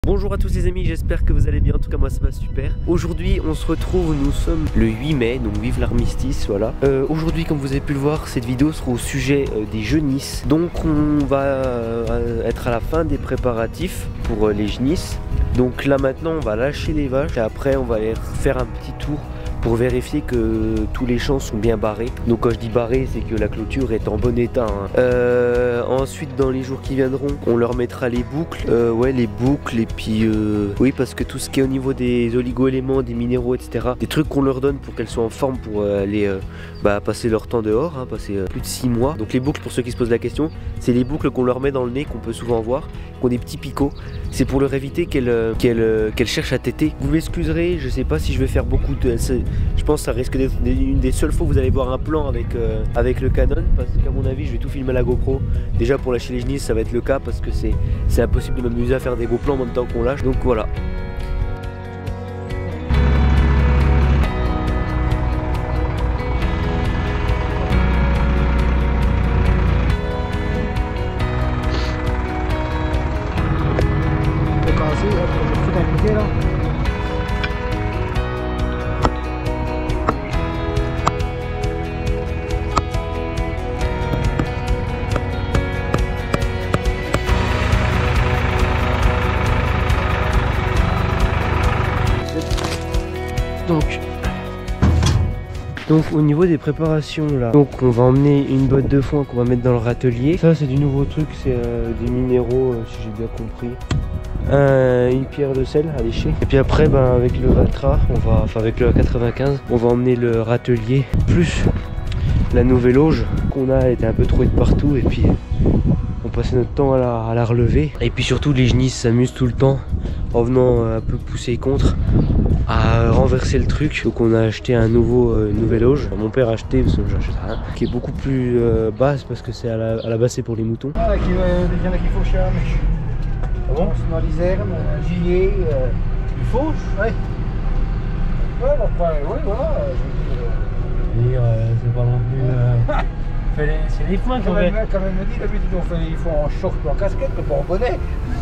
Bonjour à tous les amis, j'espère que vous allez bien, en tout cas moi ça va super. Aujourd'hui on se retrouve, nous sommes le 8 mai, donc vive l'armistice, voilà. Aujourd'hui comme vous avez pu le voir, cette vidéo sera au sujet des Genisses. Donc on va être à la fin des préparatifs pour les Genisses. Donc là maintenant on va lâcher les vaches et après on va aller faire un petit tour pour vérifier que tous les champs sont bien barrés. Donc quand je dis barré, c'est que la clôture est en bon état, hein. Ensuite dans les jours qui viendront, on leur mettra les boucles, ouais les boucles, et puis oui, parce que tout ce qui est au niveau des oligo-éléments, des minéraux, etc., des trucs qu'on leur donne pour qu'elles soient en forme pour aller passer leur temps dehors, hein, passer plus de 6 mois. Donc les boucles, pour ceux qui se posent la question, c'est les boucles qu'on leur met dans le nez, qu'on peut souvent voir, qui ont des petits picots. C'est pour leur éviter qu'elles cherchent à téter. Vous m'excuserez, je sais pas si je vais faire beaucoup de... Je pense que ça risque d'être une des seules fois où vous allez voir un plan avec le Canon, parce qu'à mon avis je vais tout filmer à la GoPro. Déjà pour lâcher les Genisses ça va être le cas, parce que c'est impossible de m'amuser à faire des beaux plans en même temps qu'on lâche, donc voilà. Donc au niveau des préparations là, donc on va emmener une botte de foin qu'on va mettre dans le râtelier. Ça c'est du nouveau truc, c'est des minéraux si j'ai bien compris. Une pierre de sel à lécher. Et puis après avec le Valtra, avec le 95, on va emmener le râtelier plus la nouvelle auge qu'on a été un peu trouée de partout, et puis on passait notre temps à la relever. Et puis surtout les Genisses s'amusent tout le temps en venant un peu pousser contre, à renverser le truc. Donc on a acheté une nouvelle auge. Mon père a acheté, parce que j'achète rien, qui est beaucoup plus basse, parce que c'est à la base c'est pour les moutons. Ah, il y en a qui fauchent à la mèche. Ah bon? Dans l'Isère, gilet, il fauche, ouais. Ouais, bon, après, ouais, voilà. C'est pas non plus... c'est les foins qu'on fait. Quand même me dit, d'habitude ils font en short ou en casquette, pas en bonnet.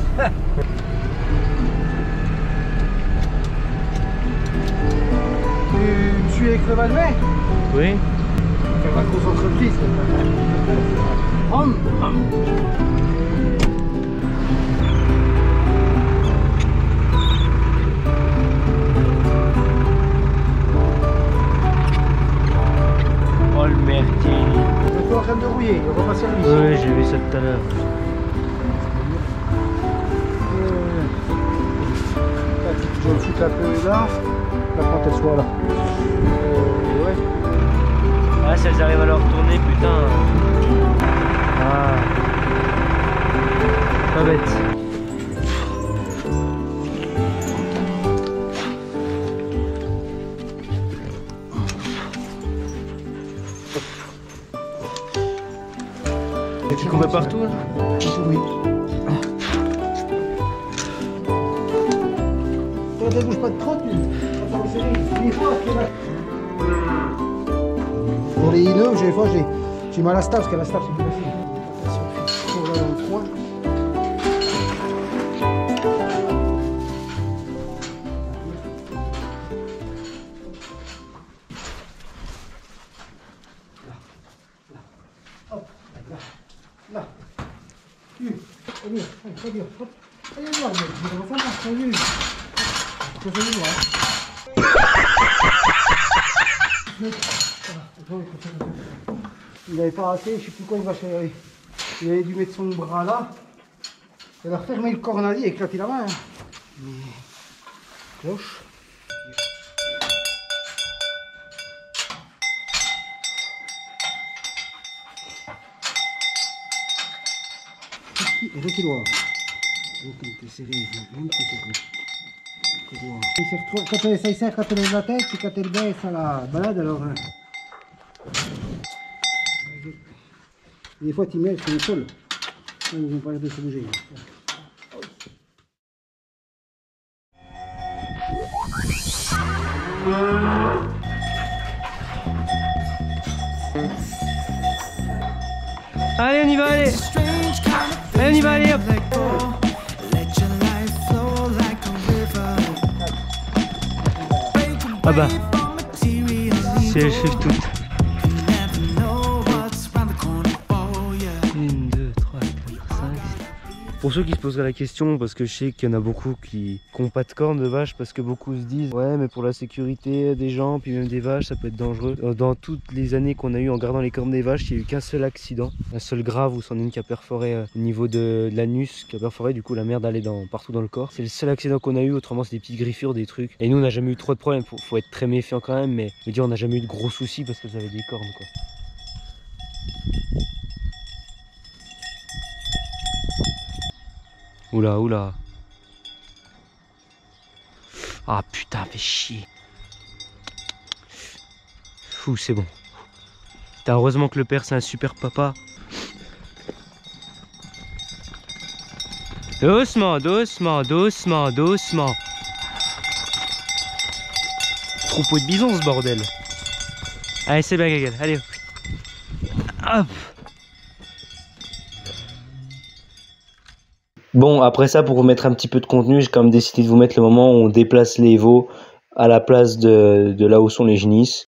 Tu suis avec le Valmet? Oui. C'est ma grosse entreprise. Oh le merdier. Je suis en train de rouiller, on va passer à l'émission. Oui, j'ai vu ça tout à l'heure. Je vais le foutre un peu là, quand elle soit là. Ouais. Ah, si elles arrivent à leur retourner, putain. Ah. Pas bête. Tu combats partout là? Oui. Ne bouge pas de trop, pour les hideux, j'ai mal à la staff, parce que la staff c'est plus facile. Attention, pour là dans le froid. Là. Très bien. Allez voir, on va faire un peu. Il n'avait pas raté, je sais plus quoi il va chercher. Il avait dû mettre son bras là. Il a refermé le cornali et éclaté la main. Mais... cloche. Reculoir. Donc il était serré, même que c'est bon. Quand ça sert, quand elle lève la tête, et quand elle baisse à la balade, alors... Des fois, tu mets sur le sol. Ils n'ont pas l'air de se bouger. Allez, on y va, allez. Allez, on y va, allez, hop. Ah bah, si elles suivent toutes. 1, 2, 3, 4, 5. Pour ceux qui se poseraient la question, parce que je sais qu'il y en a beaucoup qui n'ont pas de cornes de vache, parce que beaucoup se disent ouais mais pour la sécurité des gens, puis même des vaches, ça peut être dangereux. Dans toutes les années qu'on a eu en gardant les cornes des vaches, il n'y a eu qu'un seul accident, un seul grave où c'en est une qui a perforé au niveau de l'anus, qui a perforé, du coup la merde allait partout dans le corps. C'est le seul accident qu'on a eu, autrement c'est des petites griffures, des trucs. Et nous on n'a jamais eu trop de problèmes, faut être très méfiant quand même, mais je veux dire on n'a jamais eu de gros soucis parce qu'elles avaient des cornes quoi. Oula, oula. Ah putain, fais chier. Fou, c'est bon. Putain, heureusement que le père c'est un super papa. Doucement, doucement, doucement, doucement. Troupeau de bisons ce bordel. Allez, c'est bien, Gagal. Allez. Hop. Bon, après ça, pour vous mettre un petit peu de contenu, j'ai quand même décidé de vous mettre le moment où on déplace les veaux à la place de là où sont les génisses.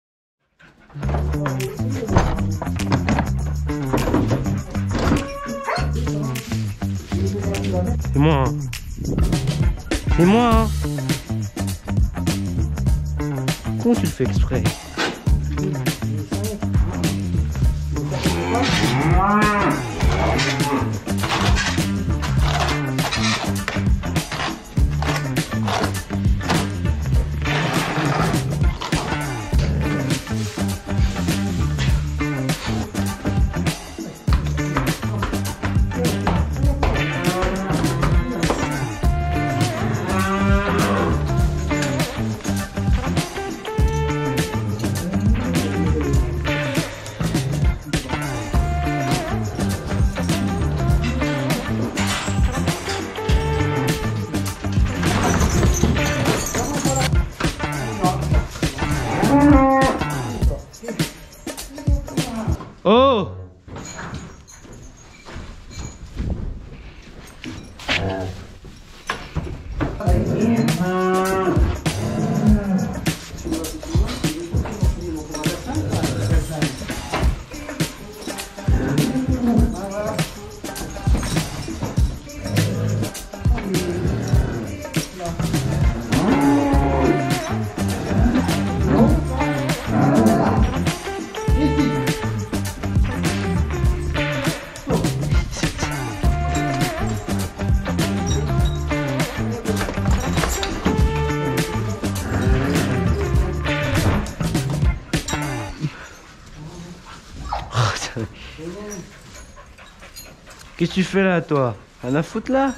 C'est moi, hein. C'est moi, hein. Comment tu le fais exprès? Oh! Qu'est-ce que tu fais là, toi? Rien à foutre là?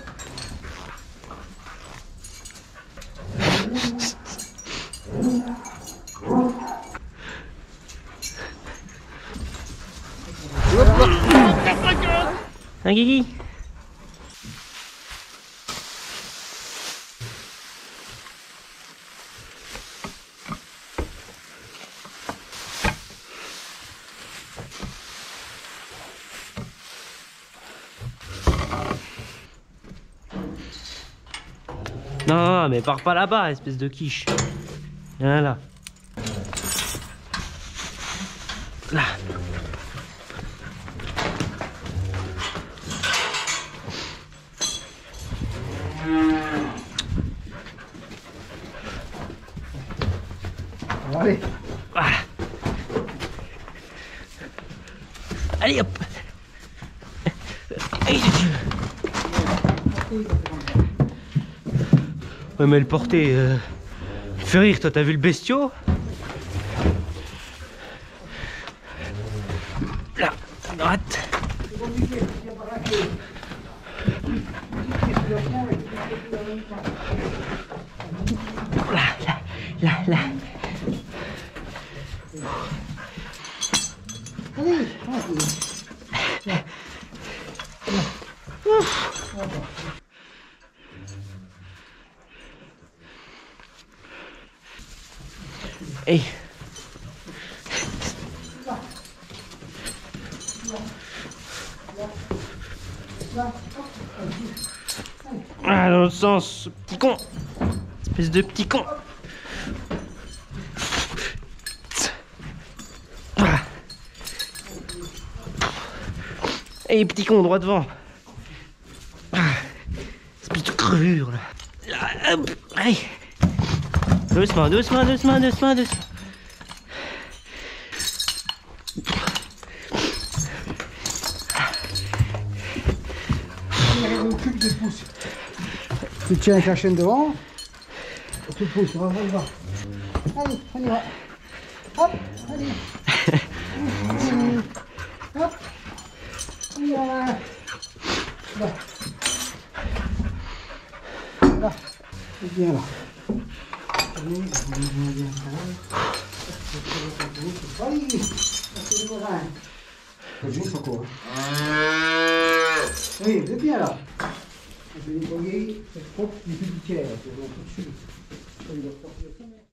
Un Guigui. Non, mais pars pas là-bas, espèce de quiche. Viens là. Là. Allez. Voilà. Allez hop. Ouais mais le porter, il fait rire, toi t'as vu le bestiau? Là, à droite. Là. Allez, Hey. Ah, dans le sens, petit con. Espèce de petit con. Et petit con, droit devant. C'est petite crevure là. Allez. Doucement, doucement, doucement, doucement, doucement. Tu tiens avec la chaîne devant. Et tu pousses, on y va. Allez, on y va. Hop, allez. Hop. On y va. Là. Là. C'est bien là. Allez, c'est le corin. C'est juste encore. Oui, vous êtes bien là. Je vais nettoyer cette propre du tiers.